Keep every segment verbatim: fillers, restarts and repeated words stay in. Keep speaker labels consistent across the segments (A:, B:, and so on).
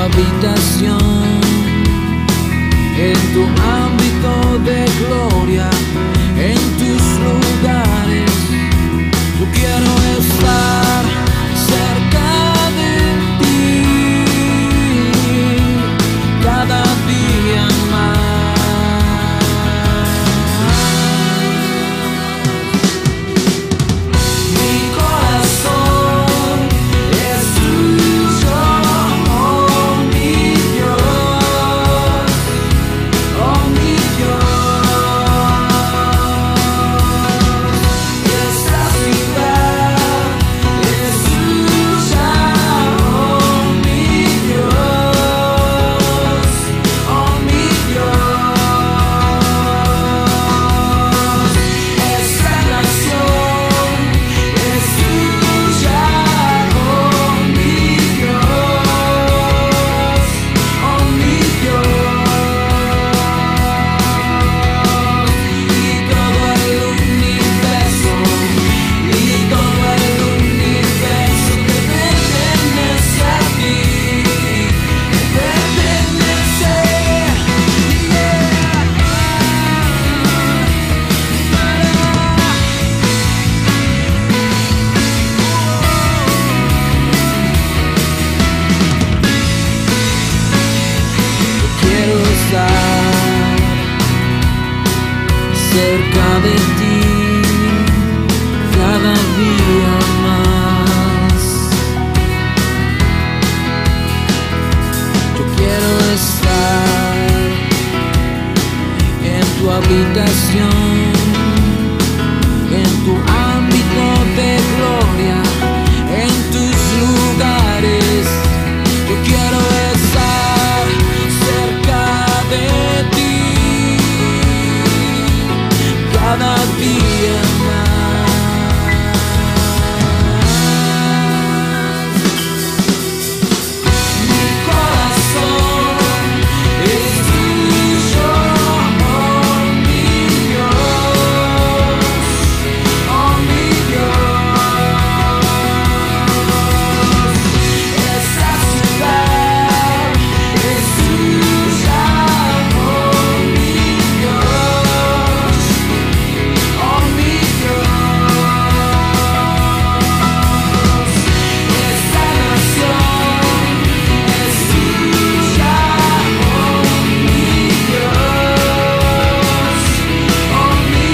A: habitación, en tu ámbito de gloria, en tus lugares. Yo quiero estar cerca de ti cada día más. Mi corazón es tuyo, oh mi Dios, oh mi Dios. Esta ciudad es tuya, oh mi Dios, oh mi Dios. Esta nación es tuya, oh mi Dios, oh mi Dios. Y todo el universo, y todo el universo te pertenece a ti, te pertenece. Yo quiero estar cerca de ti cada día más. Yo quiero estar en tu habitación, en tu ámbito de gloria, en tus lugares. Yo quiero estar cerca de ti cada día más. Mi corazón es tuyo, oh mi Dios, oh mi Dios. Esta ciudad es tuya, oh mi Dios, oh mi Dios. Esta nación es tuya, oh mi Dios, oh mi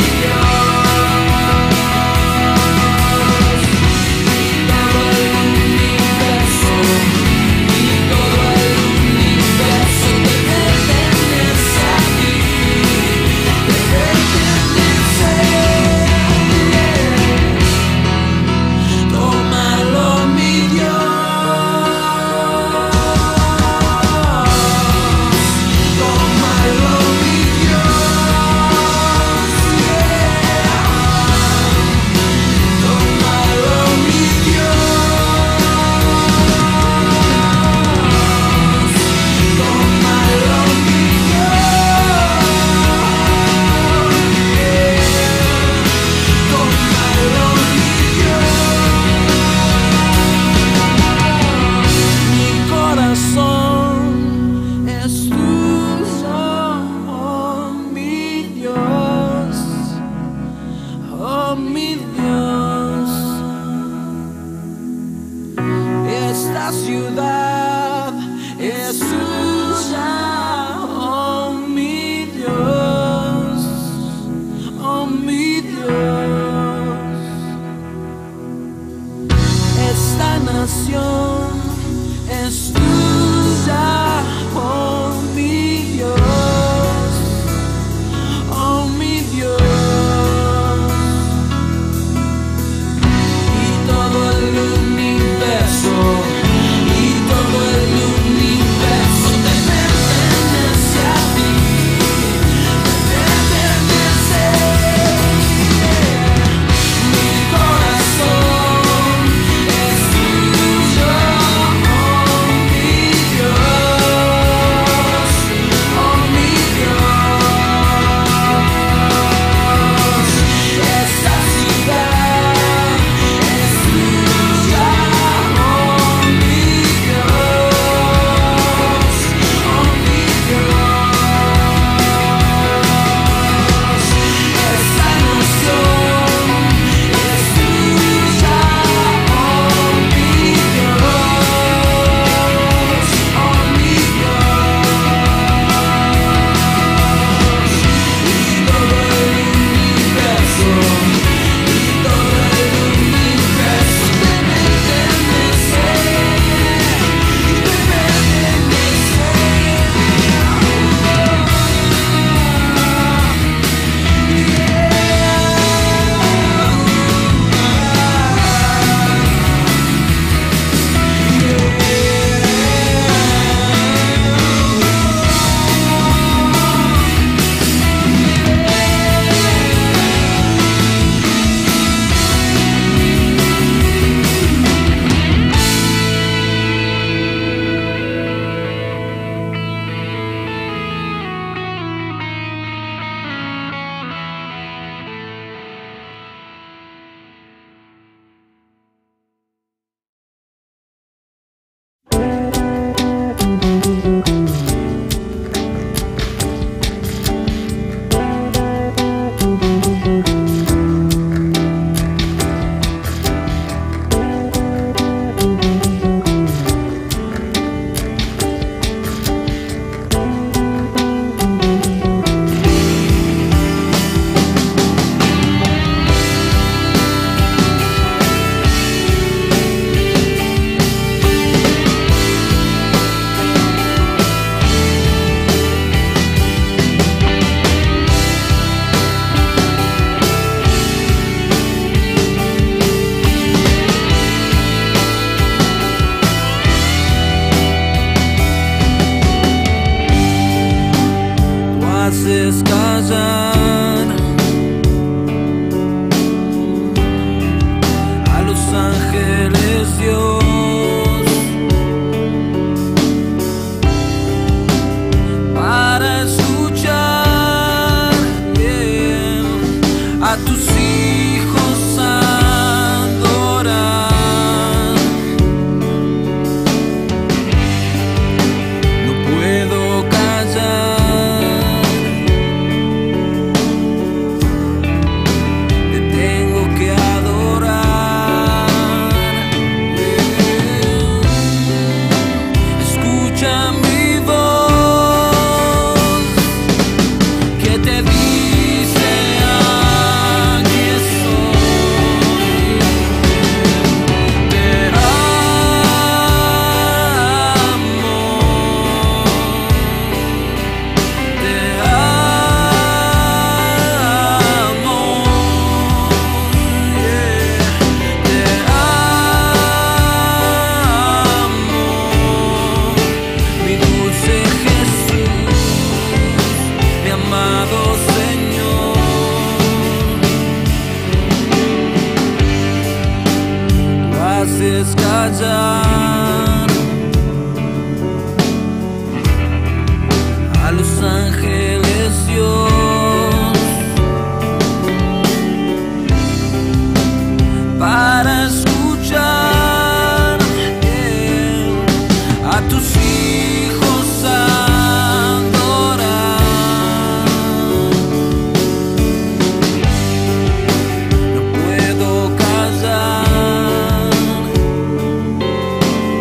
A: Dios. Y todo el universo, y todo el universo te pertenece a ti, te pertenece. Tómalo, mi Dios, tómalo, mi Dios, tómalo, mi Dios, tómalo, mi Dios, tómalo, mi Dios. Mi corazón es tuyo, oh mi Dios, oh mi Dios. Esta ciudad es tuya, oh mi Dios, oh mi Dios. Esta nación es tuya, oh mi Dios, oh mi Dios. Y todo el universo, y todo hijos adorar. No puedo callar, te tengo que adorar. Escucha mi voz que te dice: aquí estoy. Te amo, te amo, yeah. Te amo, mi dulce Jesús, mi amado Señor. Tú haces callar a los ángeles, Dios, para escuchar, yeah, a tus hijos adorar. No puedo callar,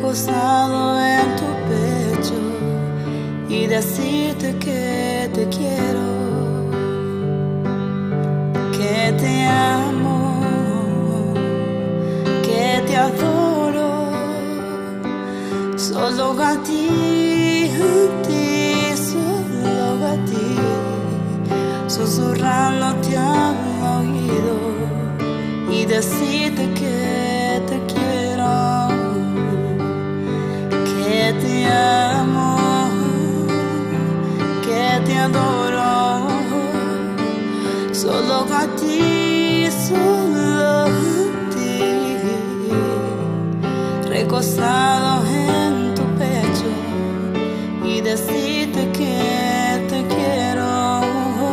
B: recostado en tu pecho y decirte que te quiero, que te amo, que te adoro, solo a ti, a ti, solo a ti, susurrándote al oído y decirte que te quiero, que te amo, que te adoro, solo a ti, solo a ti, recostado en tu pecho y decirte que te quiero,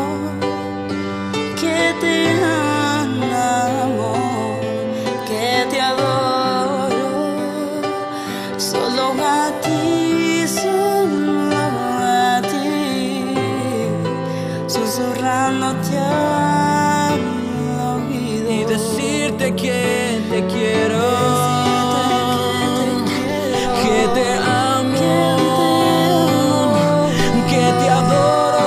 B: que te amo, que te adoro, solo a ti, solo a ti, susurrándote al oído
A: y decirte que te quiero, que te amo, que te adoro,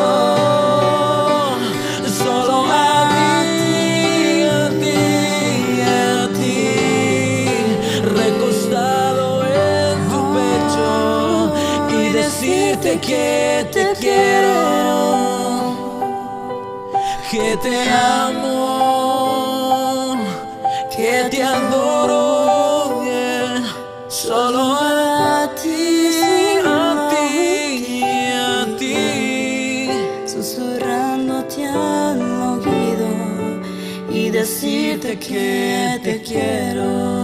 A: solo a ti, a ti, a ti, recostado en tu pecho y decirte que te quiero, que te amo, que te adoro, yeah. Solo a ti, a ti, a ti,
B: susurrándote al oído y decirte que te quiero,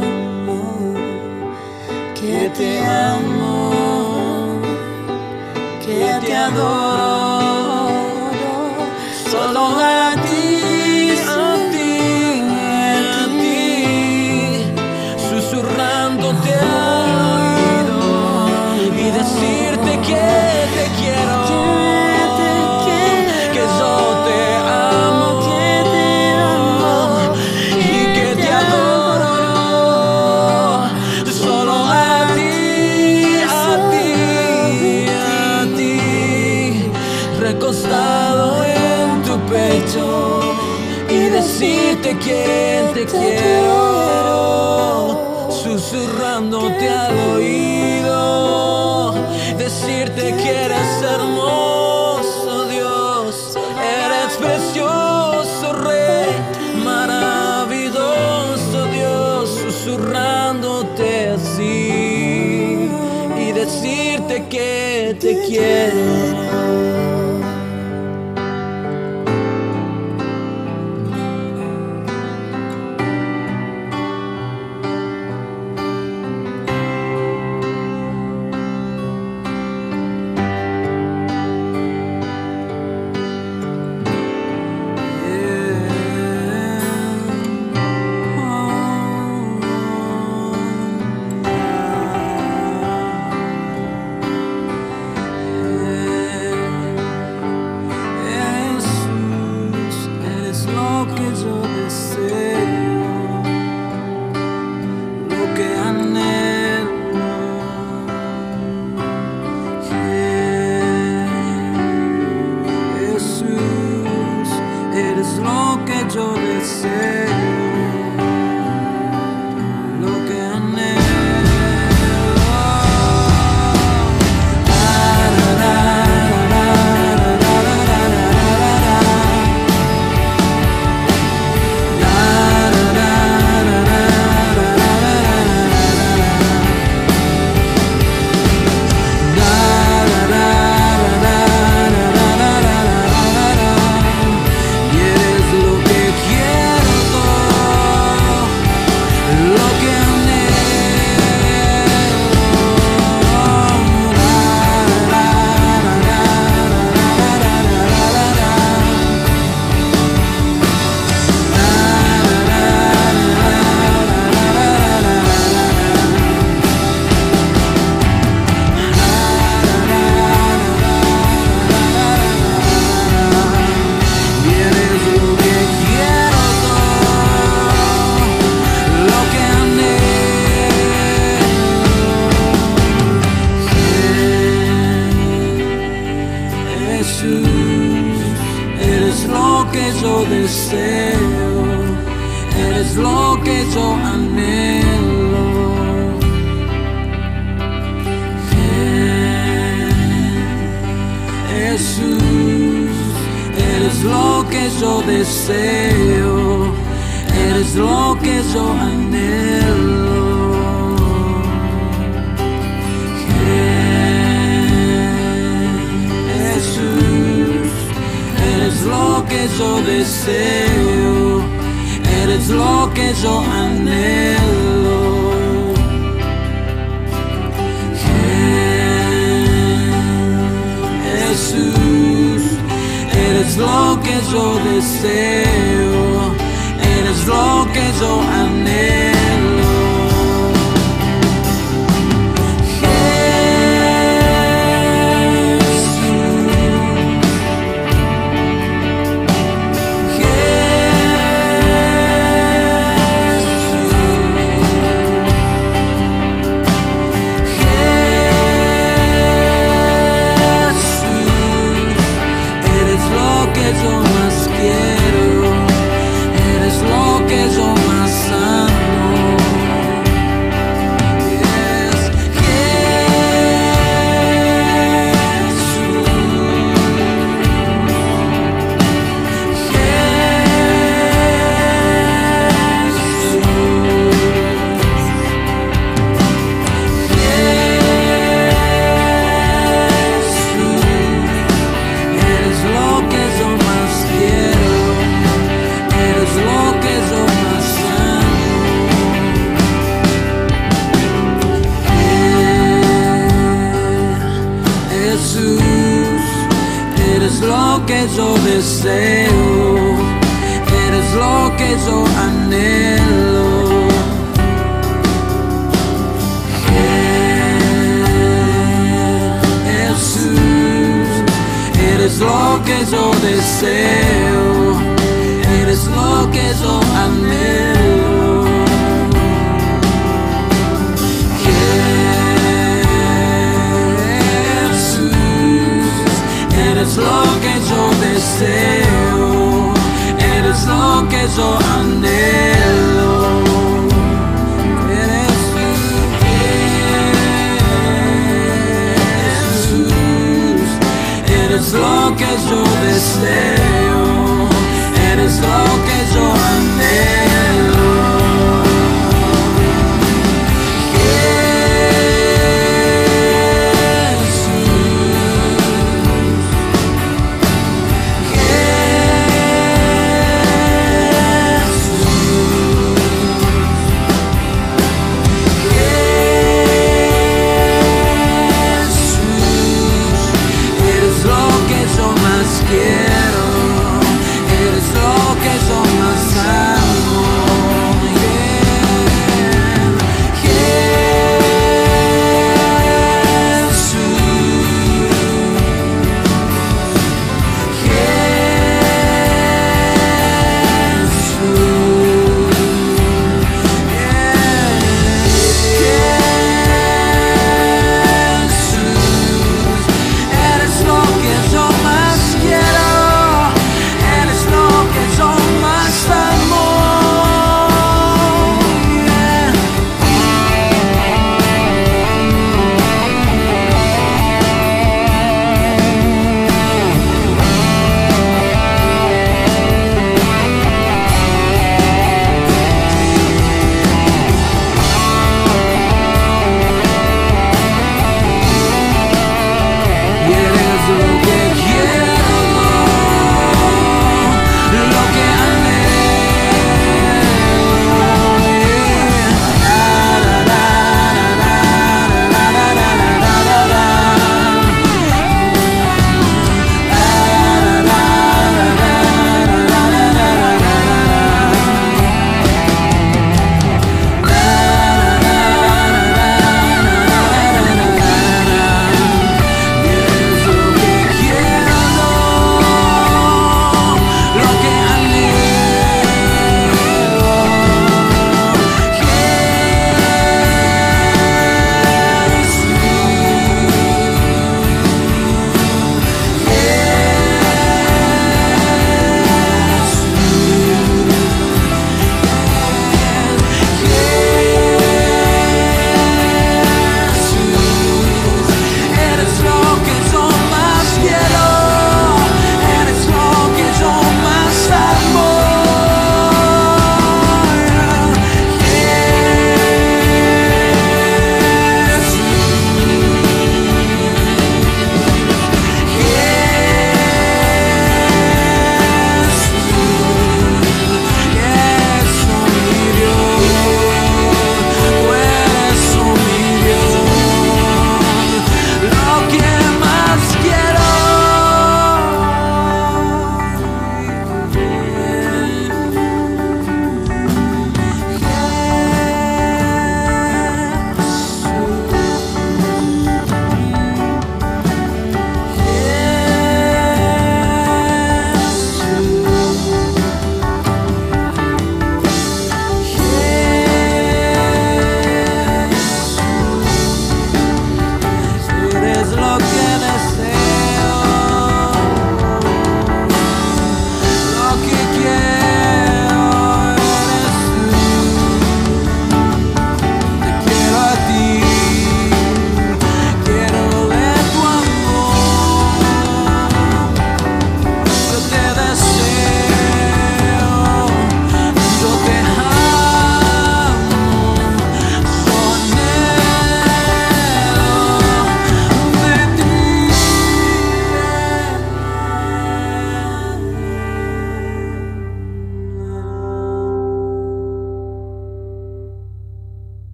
B: que te amo, que te adoro, solo a ti,
A: a ti, a ti, susurrándote al oído y decirte que te quiero, que yo te amo, y que te adoro, solo a ti, a ti, a ti, recostado en tu pecho y decirte que te quiero, susurrándote al oído, decirte que eres hermoso, Dios, eres precioso, Rey, maravilloso, Dios, susurrándote así y decirte que te quiero. lo que yo anhelo. Jesús, eres lo que yo deseo, eres lo que yo anhelo. Jesús, eres lo que yo deseo, eres lo que yo anhelo. Jesús, eres lo que yo deseo, eres lo que yo anhelo. Eres lo que yo deseo, eres lo que yo anhelo. Jesús, eres lo que yo deseo, eres lo que yo anhelo. Eres lo que yo deseo, eres lo que yo anhelo. Eres Jesús, eres lo que yo deseo, eres lo que yo anhelo.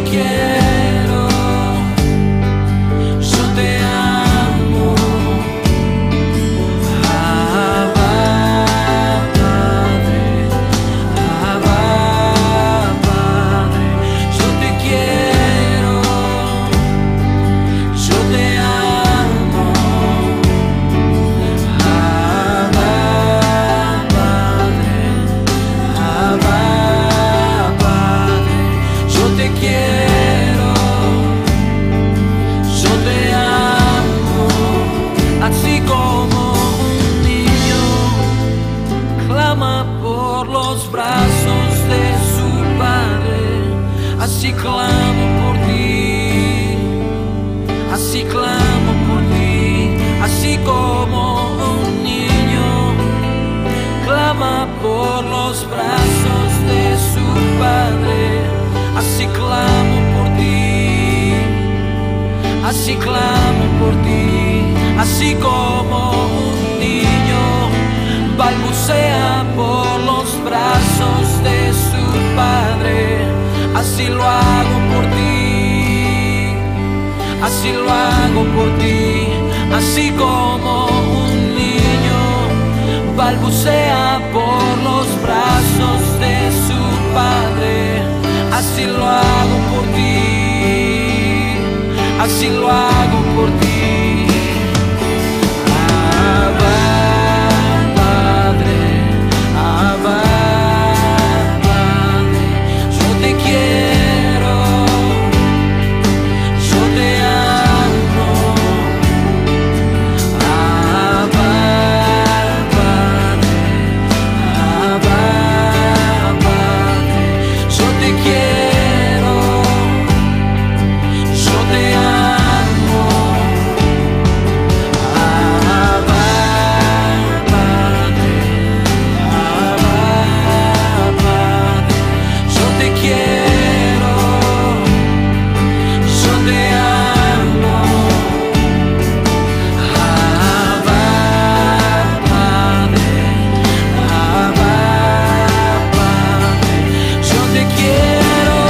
A: quiero, yo te amo. Abba, Padre, Abba, Padre, yo te quiero, yo te amo. Abba, Padre, Abba, Padre, yo te quiero, yo te amo. Así como un niño clama por los brazos de su padre, así clamo por ti, así clamo por ti. Así como un niño clama por los brazos de su padre, así clamo por ti, así clamo por ti. Así como un niño balbucea por los brazos de su padre, así lo hago por ti, así lo hago por ti. Así como un niño balbucea por los brazos de su padre, así lo hago por ti, así lo hago por ti. Abba, Padre, Abba, Padre, yo te quiero, yo te amo. Abba, Padre, Abba, Padre, yo te quiero, yo te amo. Abba, Padre, Abba, Padre, yo te quiero, yo te amo. Abba, Padre, Abba, Padre, yo te quiero,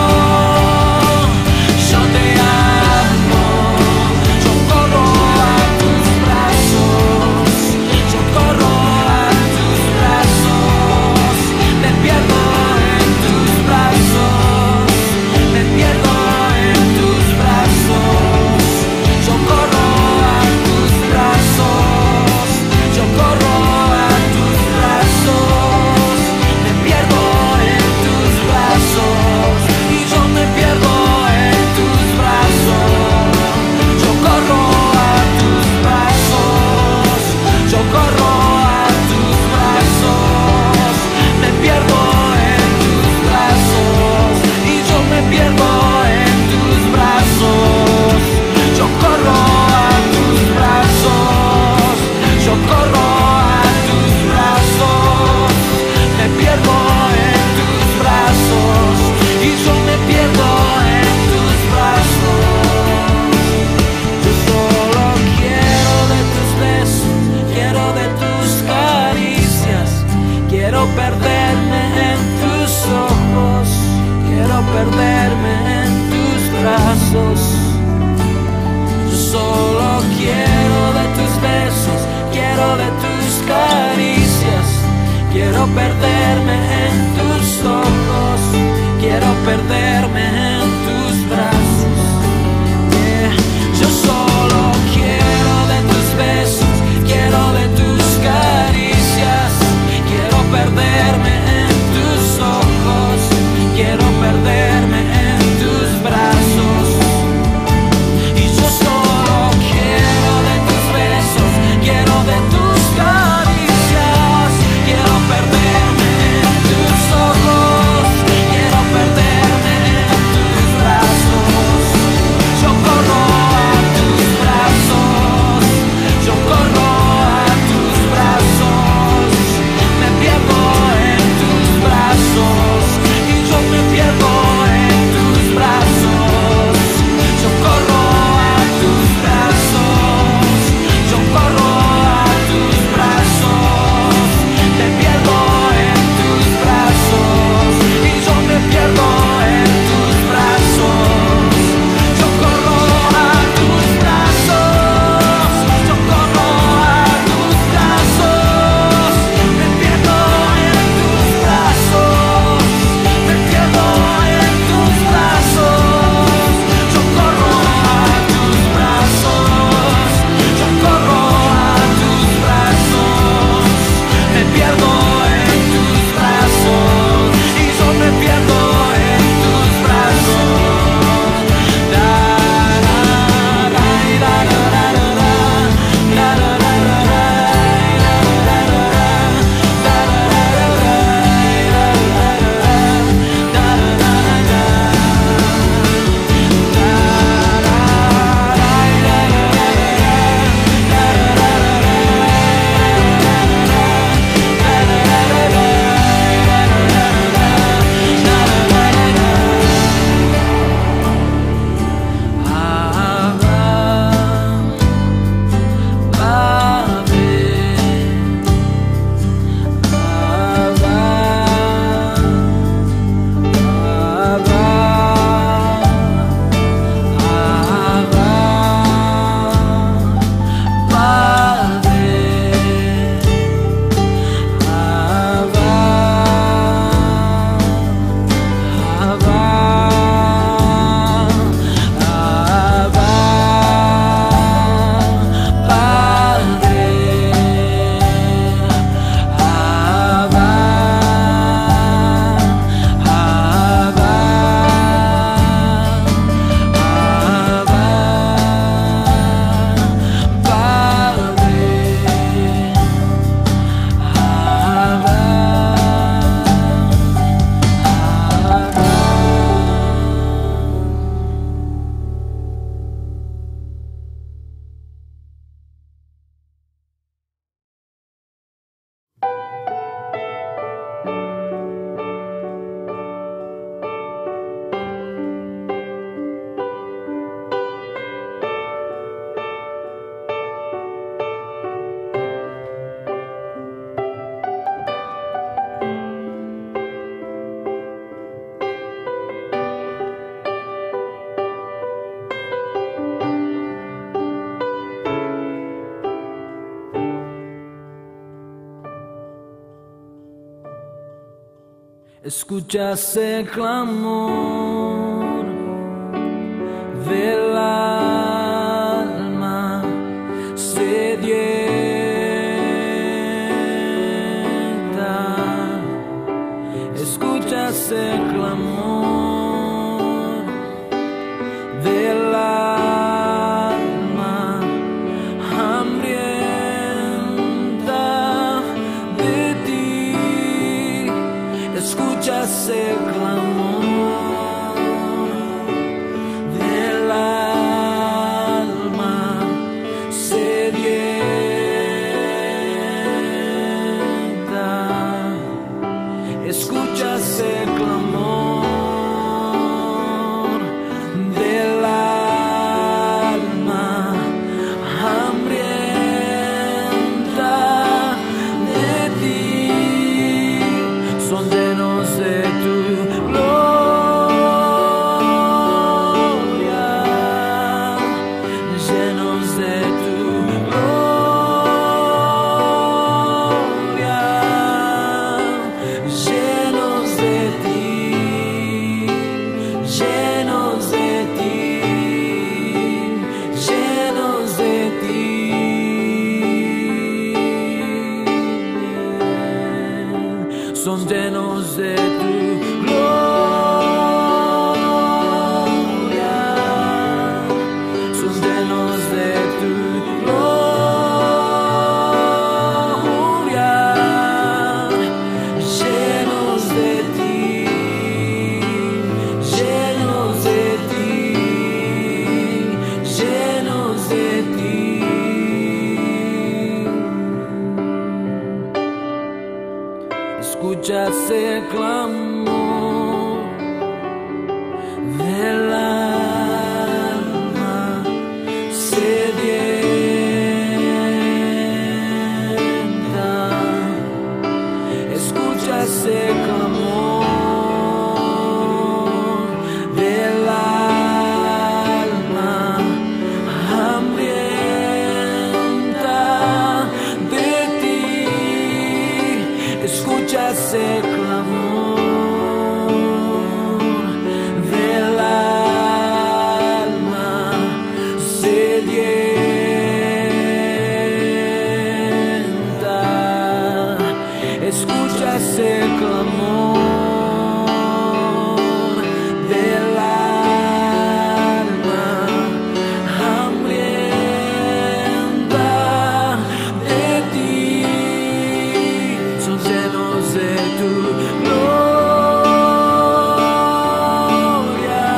A: yo te amo. Yo corro a tus brazos, yo corro a tus brazos, me pierdo en tus brazos, me pierdo en tus brazos. Yo corro a tus brazos, yo corro a tus brazos, me pierdo en tus brazos y yo me pierdo en tus brazos. Yo corro a tus brazos, yo corro a tus brazos, me pierdo en tus brazos y yo me pierdo en tus brazos. Yo corro a tus brazos, yo corro a tus brazos, me pierdo en tus brazos y yo me pierdo en tus brazos. Yo solo quiero de tus besos, quiero de tus caricias, quiero perderme en tus ojos, quiero perderme en tus brazos. Yo solo quiero de tus besos, quiero de tus caricias, quiero perderme en tus ojos, quiero perderme en tus brazos. Yeah. Yo solo quiero de tus besos, quiero de tus caricias, quiero perderme en tus ojos, quiero perderme en tus brazos. Y yo solo quiero de tus besos, quiero de tus caricias, quiero perderme en tus ojos, quiero perderme en tus Escucha ese clamor del alma sedienta. Escucha ese clamor del alma hambrienta de ti. Escucha ese clamor del alma sedienta. Escucha ese clamor del alma hambrienta de ti. Son llenos de tu gloria, llenos de tu gloria, llenos de ti, llenos de ti, llenos de ti. Son llenos de tu gloria, son llenos de tu gloria, llenos de ti, llenos de ti, llenos de ti. Escucha ese clamor del alma sedienta. Escucha ese clamor del alma hambrienta de ti. Escucha ese clamor del alma sedienta. Escucha ese clamor del alma hambrienta de ti. Son llenos de tu gloria,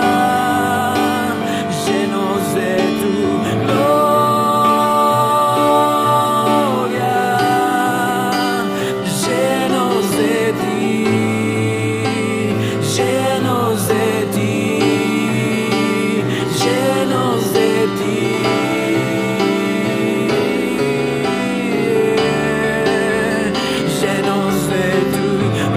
A: llenos de tu gloria, llenos de ti, llenos de ti, llenos de ti. Llenos de tu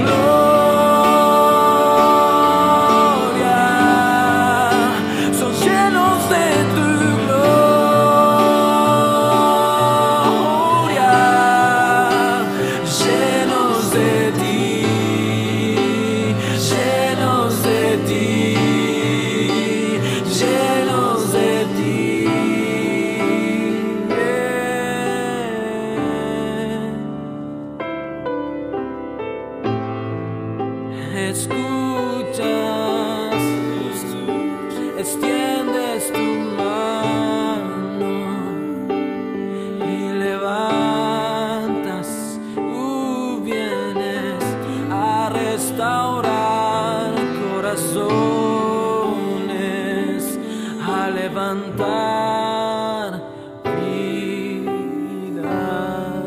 A: gloria, son llenos de tu gloria, llenos de ti, llenos de ti, llenos de ti. Escuchas, extiendes tu mano y levantas, tú vienes a restaurar corazones, a levantar vidas.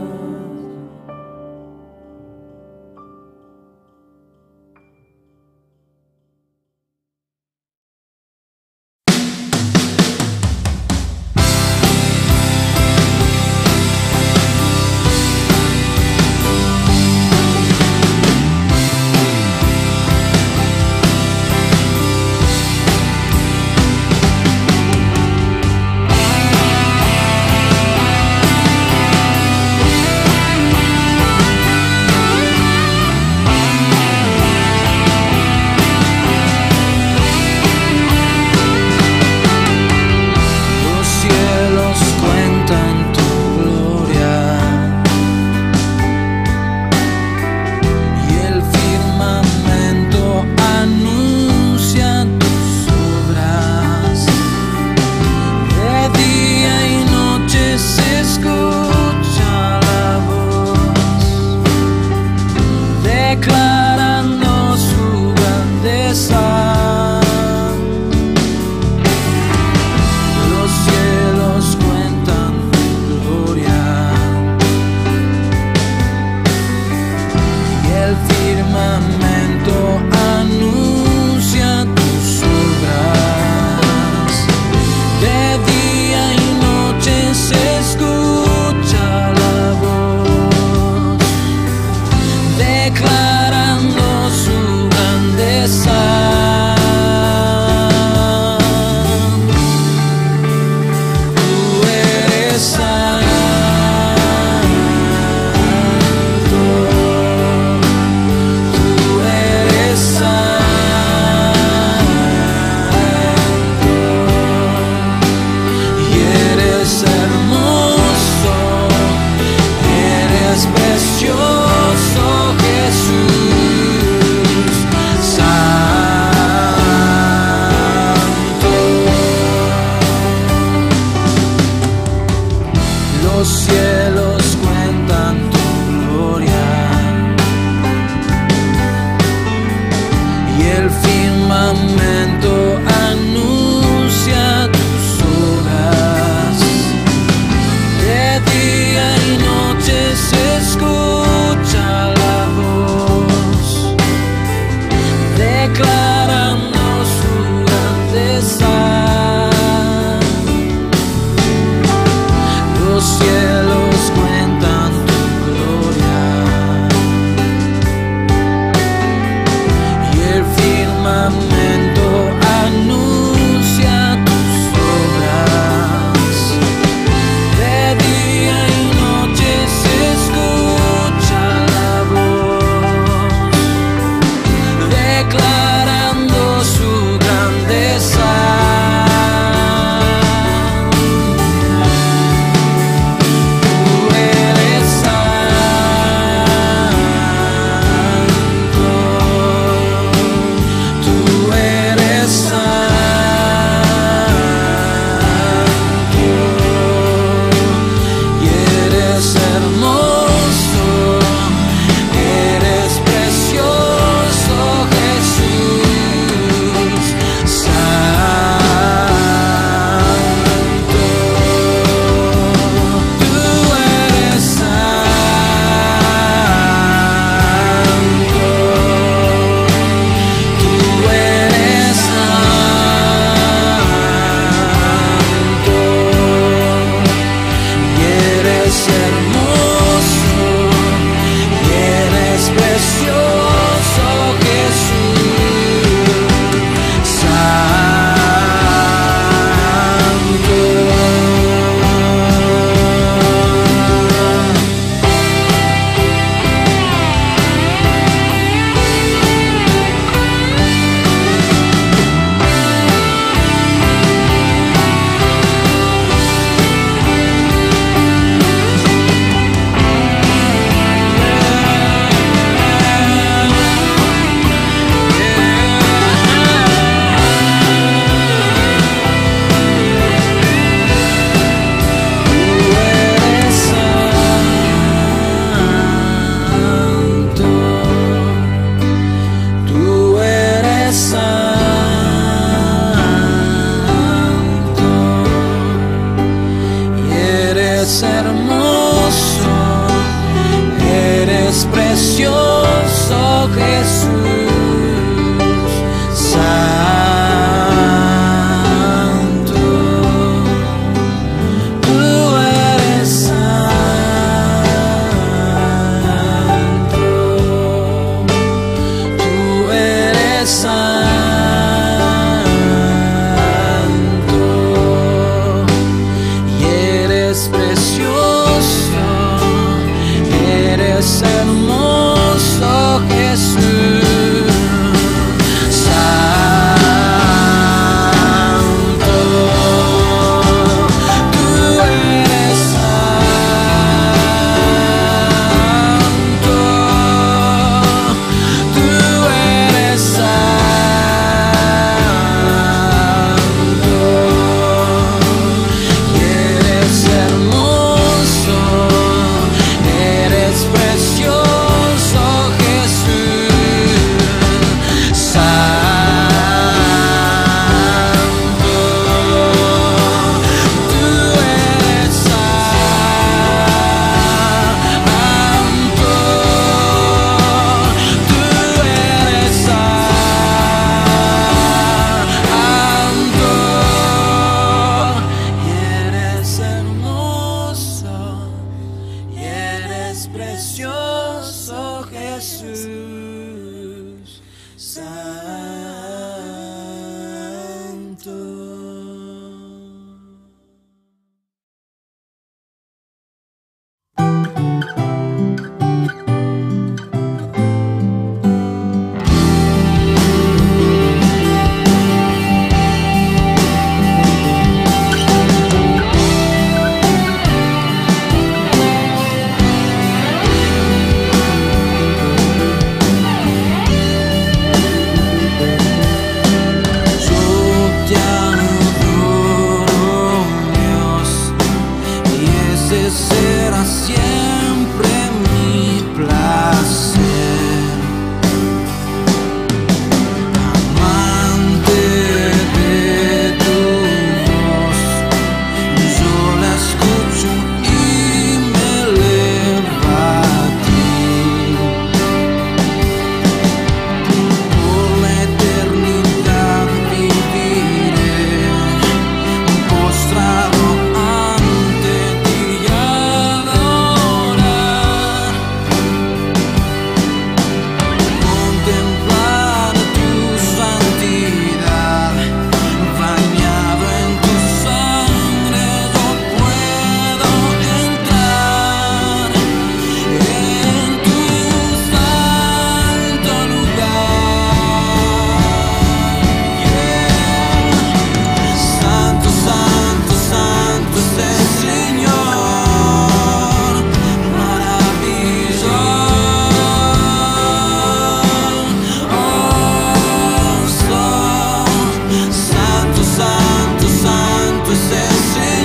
A: santo, santo, santo es el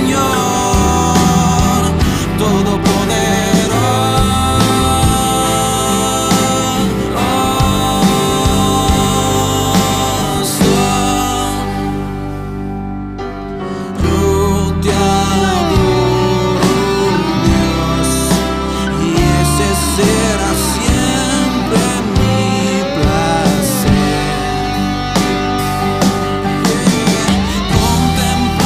A: Señor todopoderoso. Yo te adoro, Dios, y ese será siempre mi placer. Yeah.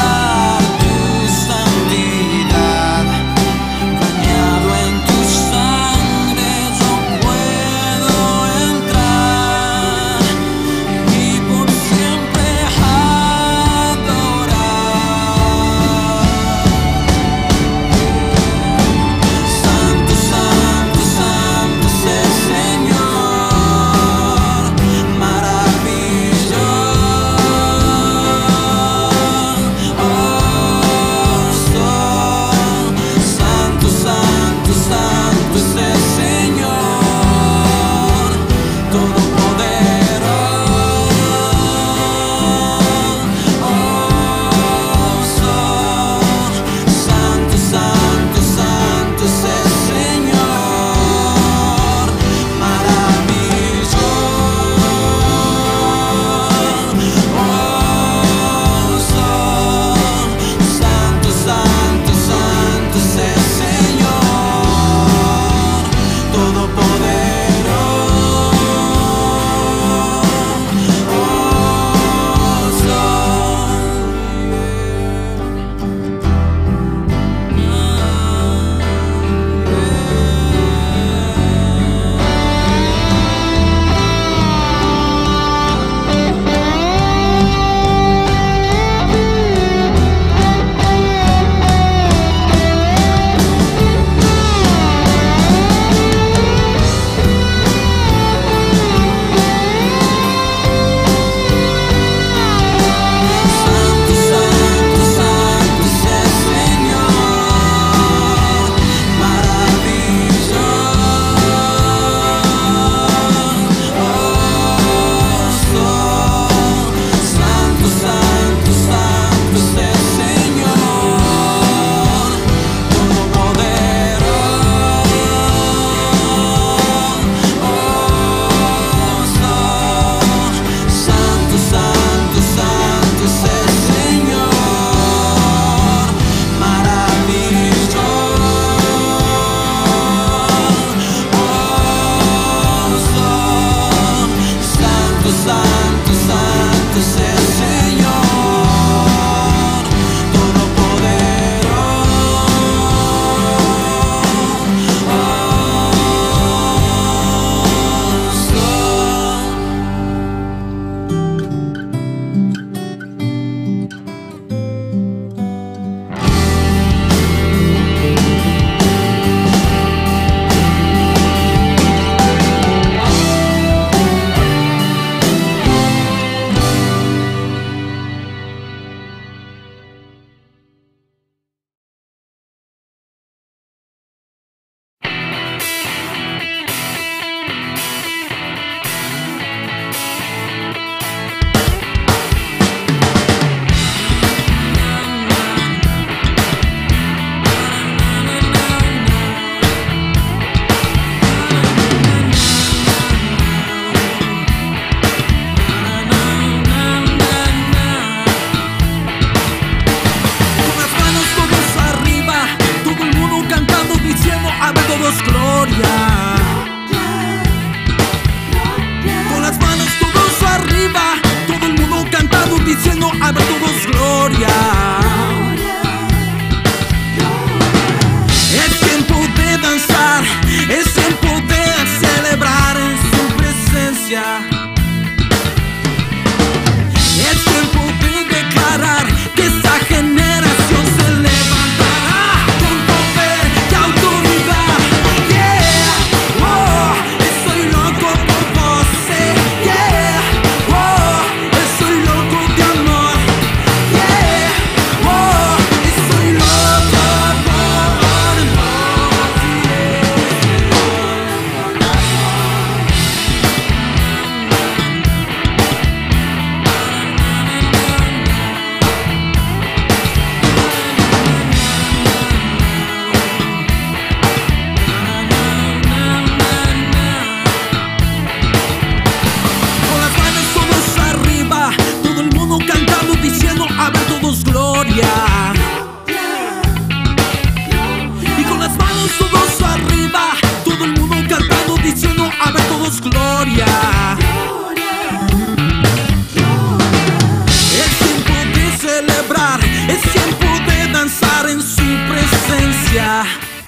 A: celebrar, es tiempo de danzar en su presencia.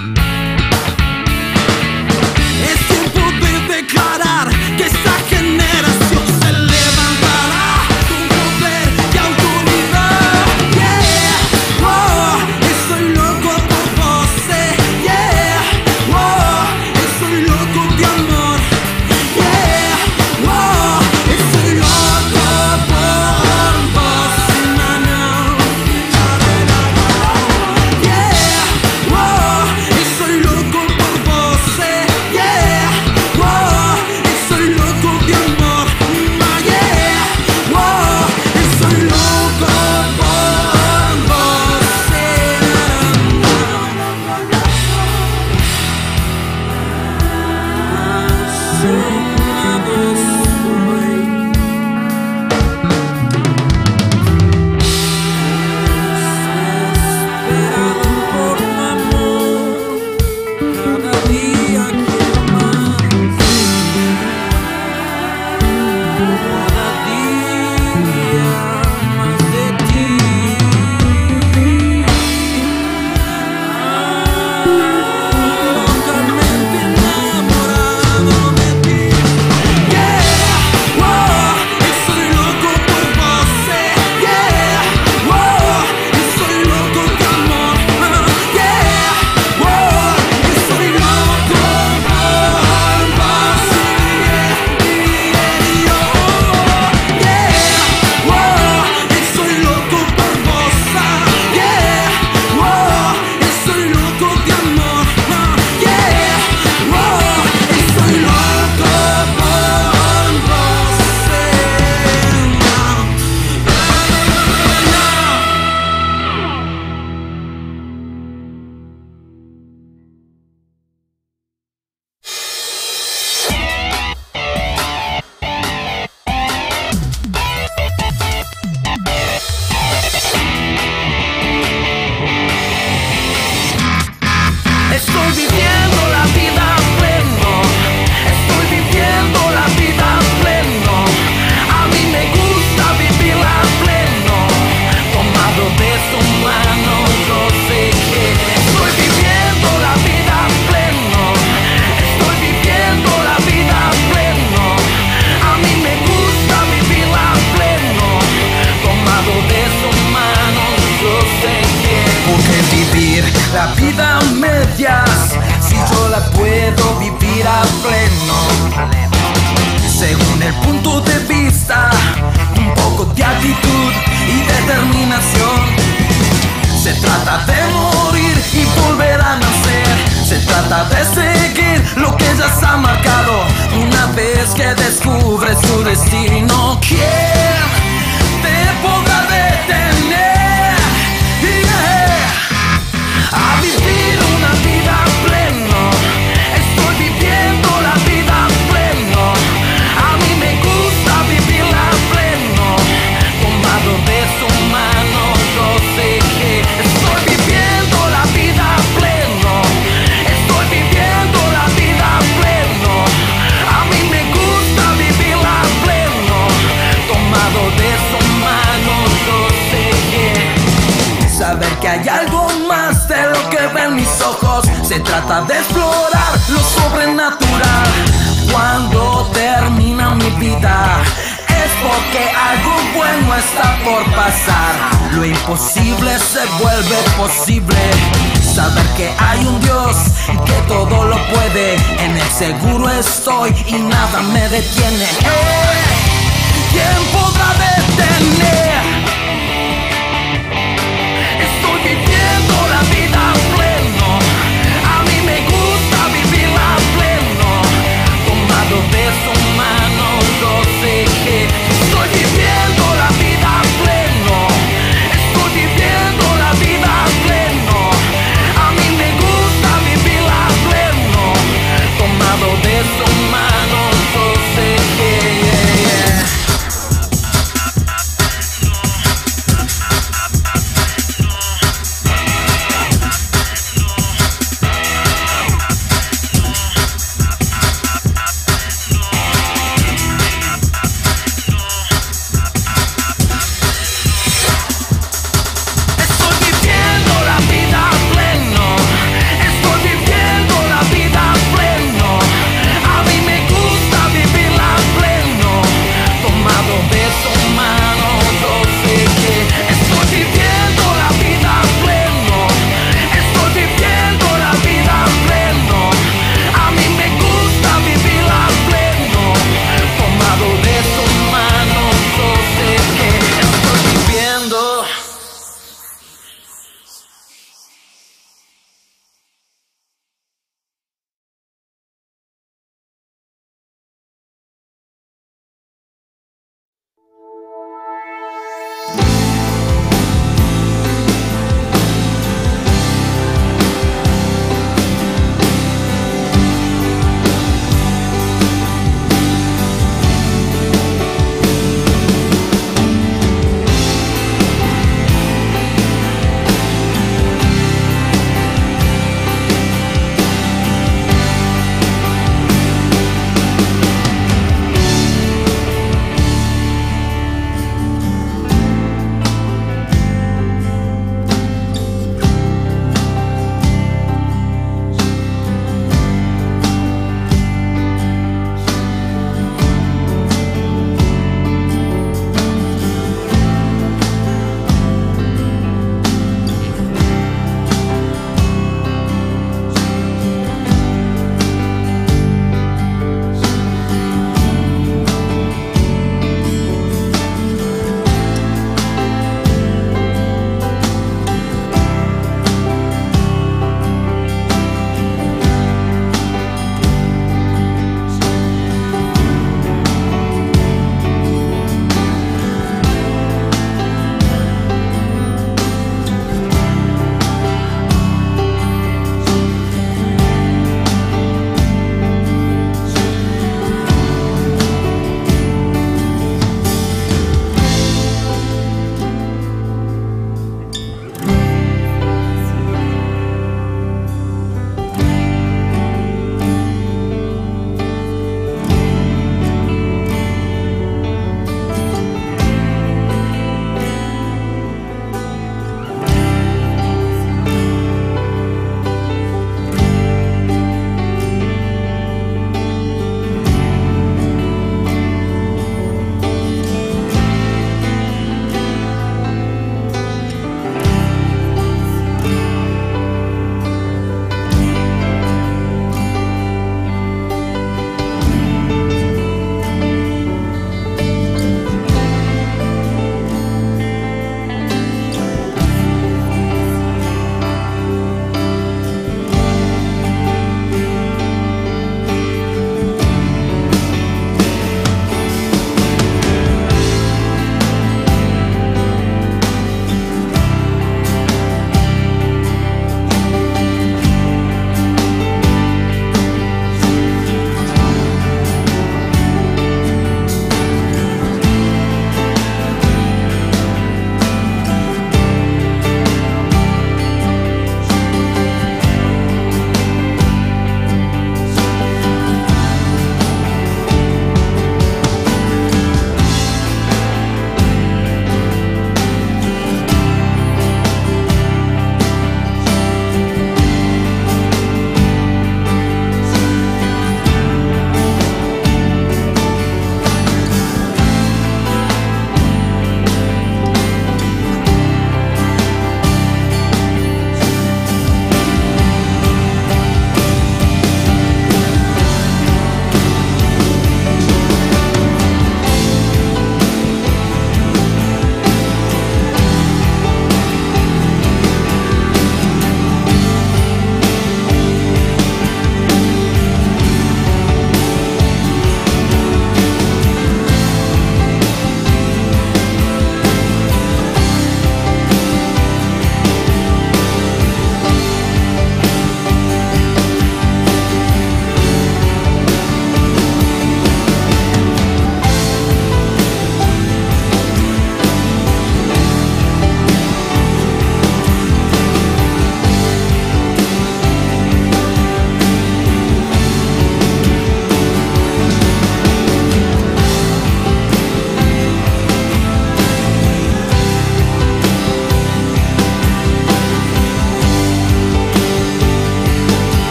A: Es tiempo de declarar que esta generación se levantará con poder y autoridad. Yeah, oh, estoy loco por vos. Yeah, oh, estoy loco de amor. Yeah, oh, estoy loco por vos. Yeah, oh, estoy loco por vos. Yeah, oh, estoy loco de amor. Yeah, oh, estoy loco por vos. Estoy viviendo la vida a pleno, estoy viviendo la vida a pleno. A mí me gusta vivirla a pleno, tomado de su mano, yo sé que estoy viviendo la vida a pleno, estoy viviendo la vida a pleno. A mí me gusta vivirla a pleno, tomado de su mano, yo sé que. ¿Por qué vivir la vida a medias si yo la puedo vivir a pleno? Según el punto de vista, un poco de actitud y determinación. Se trata de morir y volver a nacer. Se trata de seguir lo que ya está marcado. Una vez que descubres tu destino, ¿quién te podrá detener? Yeah. A vivir una vida a pleno, estoy viviendo la vida a pleno. A mí me gusta vivirla a pleno, tomado de su mano, yo sé que estoy viviendo la vida a pleno, estoy viviendo la vida a pleno. A mí me gusta vivirla a pleno, tomado de su mano, yo sé que saber que hay algo más de lo que ven mis ojos. Se trata de explorar lo sobrenatural. Cuando termina mi vida es porque algo bueno está por pasar. Lo imposible se vuelve posible. Saber que hay un Dios que todo lo puede. En el seguro estoy y nada me detiene. Eh, ¿Quién podrá ver?